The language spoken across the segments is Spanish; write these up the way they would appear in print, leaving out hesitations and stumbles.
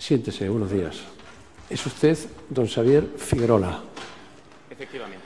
Siéntese, buenos días. ¿Es usted don Xavier Figuerola? Efectivamente.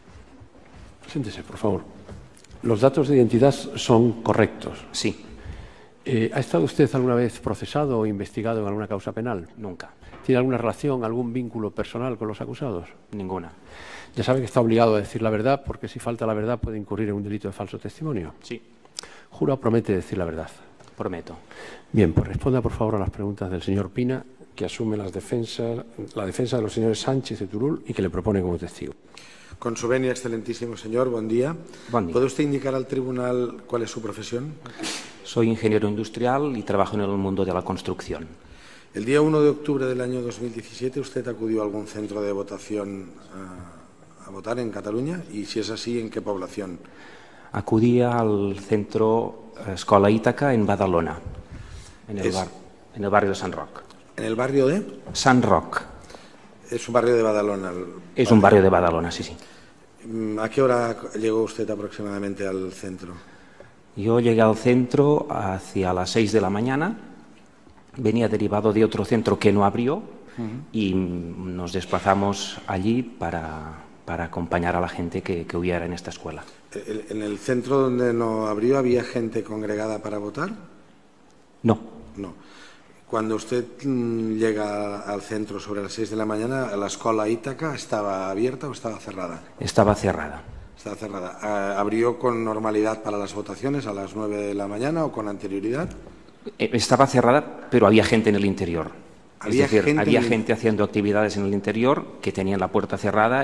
Siéntese, por favor. ¿Los datos de identidad son correctos? Sí. ¿Ha estado usted alguna vez procesado o investigado en alguna causa penal? Nunca. ¿Tiene alguna relación, algún vínculo personal con los acusados? Ninguna. Ya sabe que está obligado a decir la verdad, porque si falta la verdad puede incurrir en un delito de falso testimonio. Sí. ¿Jura o promete decir la verdad? Prometo. Bien, pues responda por favor a las preguntas del señor Pina, que asume la defensa de los señores Sánchez y Turull y que le propone como testigo. Con su venia, excelentísimo señor, buen día. Buen día. ¿Puede usted indicar al tribunal cuál es su profesión? Soy ingeniero industrial y trabajo en el mundo de la construcción. El día 1 de octubre del año 2017, ¿usted acudió a algún centro de votación a votar en Cataluña? Y si es así, ¿en qué población? Acudí al centro Escola Ítaca en Badalona, en el barrio de Sant Roc. ¿En el barrio de? Sant Roc. Es un barrio de Badalona. Es un barrio de Badalona, sí, sí. ¿A qué hora llegó usted aproximadamente al centro? Yo llegué al centro hacia las 6 de la mañana. Venía derivado de otro centro que no abrió y nos desplazamos allí para acompañar a la gente que hubiera en esta escuela. ¿En el centro donde no abrió había gente congregada para votar? No. No. Cuando usted llega al centro sobre las 6 de la mañana, ¿la escuela Ítaca estaba abierta o estaba cerrada? Estaba cerrada. Estaba cerrada. ¿Abrió con normalidad para las votaciones a las 9 de la mañana o con anterioridad? Estaba cerrada, pero había gente en el interior. Había gente haciendo actividades en el interior que tenían la puerta cerrada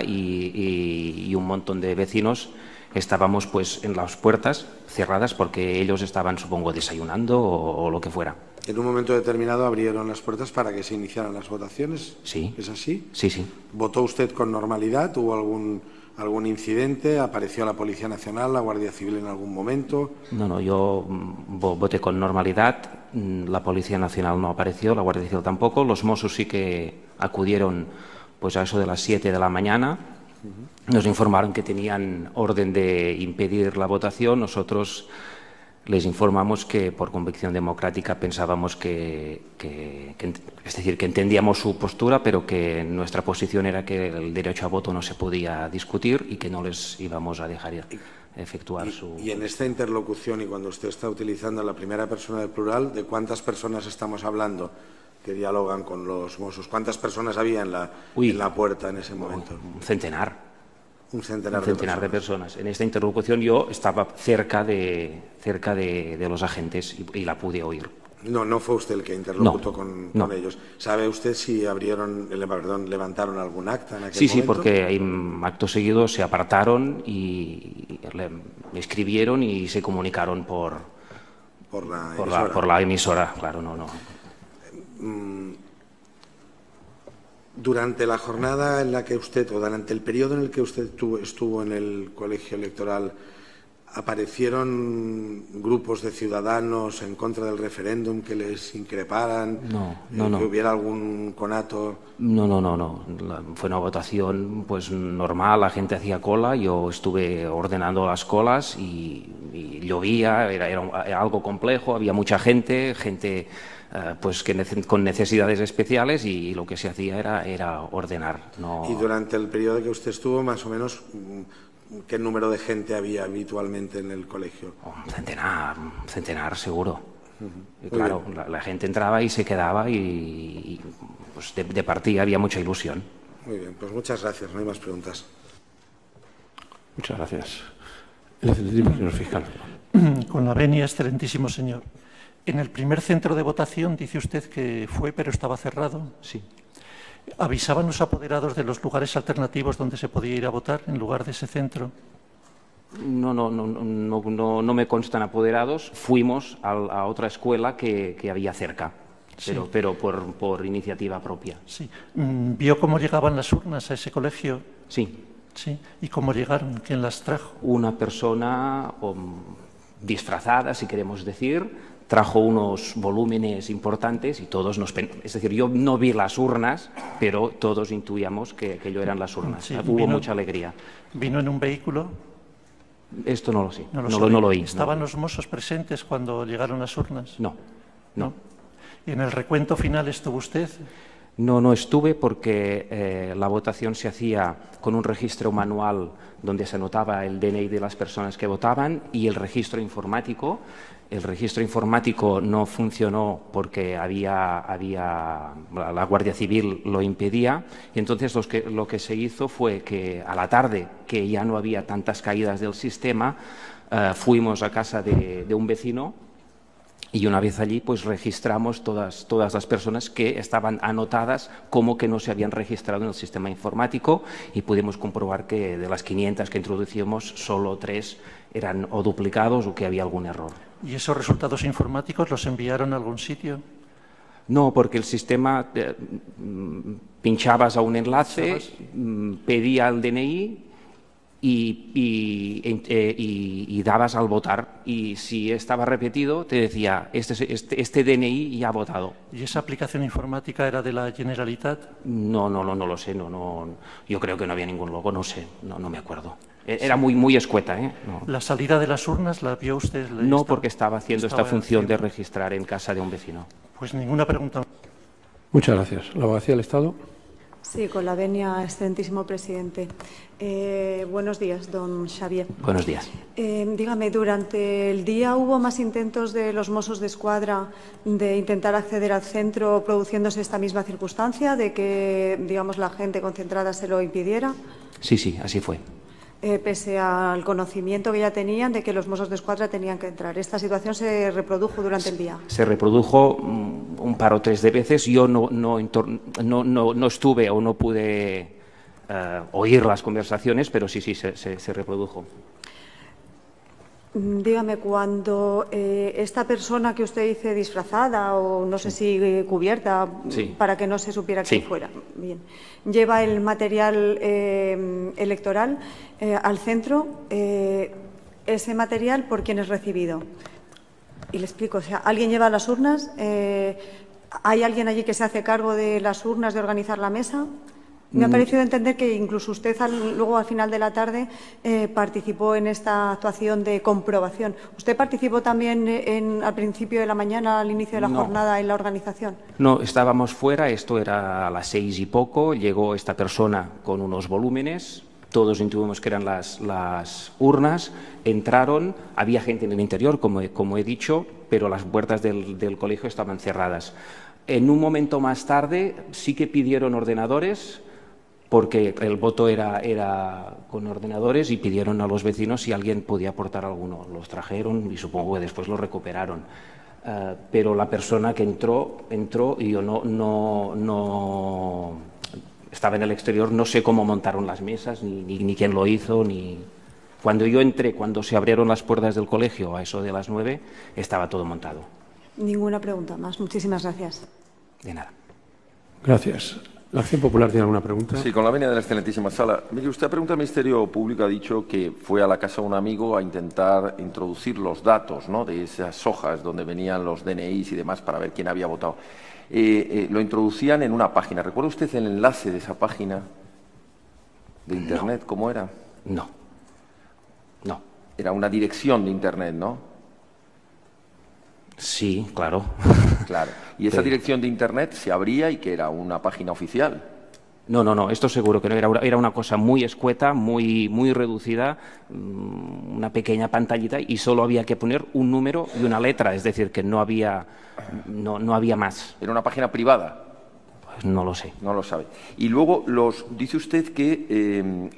y un montón de vecinos estábamos pues en las puertas cerradas porque ellos estaban, supongo, desayunando o lo que fuera. En un momento determinado abrieron las puertas para que se iniciaran las votaciones. Sí. ¿Es así? Sí, sí. ¿Votó usted con normalidad? ¿Hubo algún incidente? ¿Apareció la Policía Nacional, la Guardia Civil en algún momento? No, yo voté con normalidad. La Policía Nacional no apareció, la Guardia Civil tampoco. Los Mossos sí que acudieron pues a eso de las 7 de la mañana. Nos informaron que tenían orden de impedir la votación. Nosotros les informamos que por convicción democrática pensábamos es decir, que entendíamos su postura, pero que nuestra posición era que el derecho a voto no se podía discutir y que no les íbamos a dejar efectuar su... Y en esta interlocución, y cuando usted está utilizando la primera persona del plural, ¿de cuántas personas estamos hablando que dialogan con los Mossos? ¿Cuántas personas había en la puerta en ese momento? Un centenar. Un centenar de personas. En esta interlocución yo estaba cerca de los agentes y la pude oír. No fue usted el que interlocutó con No. ellos. ¿Sabe usted si levantaron algún acta en aquel momento? Sí, porque acto seguido se apartaron y me escribieron y se comunicaron por la emisora. Claro, no. Durante la jornada en la que usted, o durante el periodo en el que usted estuvo en el colegio electoral, ¿aparecieron grupos de ciudadanos en contra del referéndum que les increparan? No. ¿Que hubiera algún conato? No. Fue una votación pues normal, la gente hacía cola, yo estuve ordenando las colas y llovía, era algo complejo, había mucha gente pues con necesidades especiales y lo que se hacía era ordenar. No... Y durante el periodo que usted estuvo, más o menos, ¿qué número de gente había habitualmente en el colegio? Un centenar seguro. Y claro, la gente entraba y se quedaba y pues de partida había mucha ilusión. Muy bien, pues muchas gracias, no hay más preguntas. Muchas gracias. El excelentísimo señor fiscal. Con la venia, excelentísimo señor. En el primer centro de votación dice usted que fue, pero estaba cerrado. Sí. ¿Avisaban los apoderados de los lugares alternativos donde se podía ir a votar en lugar de ese centro? No me constan apoderados. Fuimos a otra escuela que había cerca, pero por iniciativa propia. Sí. ¿Vio cómo llegaban las urnas a ese colegio? Sí. Sí. ¿Y cómo llegaron? ¿Quién las trajo? Una persona disfrazada, si queremos decir, trajo unos volúmenes importantes y todos es decir, yo no vi las urnas, pero todos intuíamos que aquello eran las urnas. Sí, hubo mucha alegría. ¿Vino en un vehículo? Esto no lo sé, no lo oí. ¿Estaban los Mossos presentes cuando llegaron las urnas? No. ¿Y en el recuento final estuvo usted? No, no estuve porque la votación se hacía con un registro manual donde se anotaba el DNI de las personas que votaban y el registro informático. El registro informático no funcionó porque la Guardia Civil lo impedía y entonces lo que se hizo fue que a la tarde, que ya no había tantas caídas del sistema, fuimos a casa de un vecino. Y una vez allí, pues registramos todas las personas que estaban anotadas como que no se habían registrado en el sistema informático y pudimos comprobar que de las 500 que introducimos, solo 3 eran o duplicados o que había algún error. ¿Y esos resultados informáticos los enviaron a algún sitio? No, porque el sistema pinchabas a un enlace, pedía el DNI y dabas al votar. Y si estaba repetido, te decía, este DNI ya ha votado. ¿Y esa aplicación informática era de la Generalitat? No lo sé. No, yo creo que no había ningún logo, no sé, no me acuerdo. Era muy escueta. No. ¿La salida de las urnas la vio usted? No, porque estaba haciendo esta función de registrar en casa de un vecino. Pues ninguna pregunta. Muchas gracias. ¿La Abogacía del Estado? Sí, con la venia, excelentísimo presidente. Buenos días, don Xavier. Buenos días. Dígame, ¿durante el día hubo más intentos de los Mossos d'Esquadra de intentar acceder al centro produciéndose esta misma circunstancia, de que, digamos, la gente concentrada se lo impidiera? Sí, así fue. Pese al conocimiento que ya tenían de que los Mossos d'Esquadra tenían que entrar. ¿Esta situación se reprodujo durante el día? Se reprodujo un par o tres de veces. Yo no estuve o no pude oír las conversaciones, pero sí, se reprodujo. Dígame, cuando esta persona que usted dice disfrazada o no sé si cubierta, para que no se supiera quién fuera, bien, lleva el material electoral al centro, ese material, ¿por quién es recibido? Y le explico, o sea, ¿alguien lleva las urnas? ¿Hay alguien allí que se hace cargo de las urnas, de organizar la mesa? Me ha parecido entender que incluso usted luego al final de la tarde participó en esta actuación de comprobación. ¿Usted participó también al principio de la mañana, al inicio de la jornada, en la organización? No, estábamos fuera, esto era a las 6 y poco, llegó esta persona con unos volúmenes, todos intuimos que eran las urnas, entraron, había gente en el interior, como he dicho, pero las puertas del colegio estaban cerradas. En un momento más tarde sí que pidieron ordenadores, porque el voto era con ordenadores y pidieron a los vecinos si alguien podía aportar alguno. Los trajeron y supongo que después los recuperaron. Pero la persona que entró y yo no estaba en el exterior, no sé cómo montaron las mesas, ni quién lo hizo, ni... Cuando yo entré, cuando se abrieron las puertas del colegio, a eso de las 9, estaba todo montado. Ninguna pregunta más. Muchísimas gracias. De nada. Gracias. ¿La Acción Popular tiene alguna pregunta? Sí, con la venia de la excelentísima sala. Mire, usted pregunta al Ministerio Público, ha dicho que fue a la casa de un amigo a intentar introducir los datos, ¿no?, de esas hojas donde venían los DNIs y demás para ver quién había votado. Lo introducían en una página. ¿Recuerda usted el enlace de esa página de Internet? No. ¿Cómo era? No. Era una dirección de Internet, ¿no? Sí, claro. Claro. ¿Y esa dirección de Internet se abría y que era una página oficial? No, esto seguro que no. Era una cosa muy escueta, muy reducida, una pequeña pantallita y solo había que poner un número y una letra, es decir, que no había más. ¿Era una página privada? Pues no lo sé. No lo sabe. Y luego dice usted que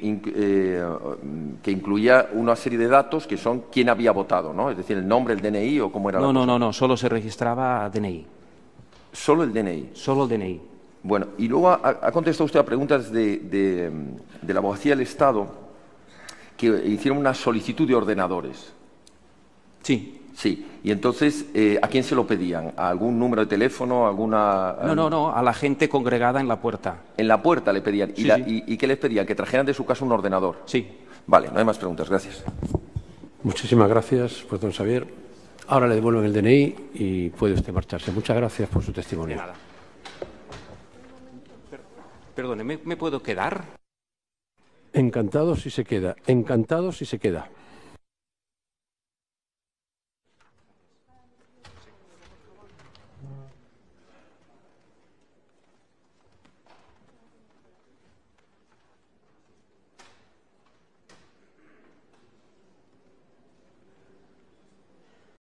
incluía una serie de datos que son quién había votado, ¿no? Es decir, el nombre, el DNI o cómo era la cosa. No, solo se registraba DNI. ¿Solo el DNI? Solo el DNI. Bueno, y luego ha contestado usted a preguntas de la Abogacía del Estado que hicieron una solicitud de ordenadores. Sí. Sí, y entonces, ¿a quién se lo pedían? ¿A algún número de teléfono? No, a la gente congregada en la puerta. ¿En la puerta le pedían? Sí, ¿Y qué les pedían? ¿Que trajeran de su casa un ordenador? Sí. Vale, no hay más preguntas, gracias. Muchísimas gracias, pues, don Xavier. Ahora le devuelven el DNI y puede usted marcharse. Muchas gracias por su testimonio. De nada. Perdone, ¿me puedo quedar? Encantado si se queda.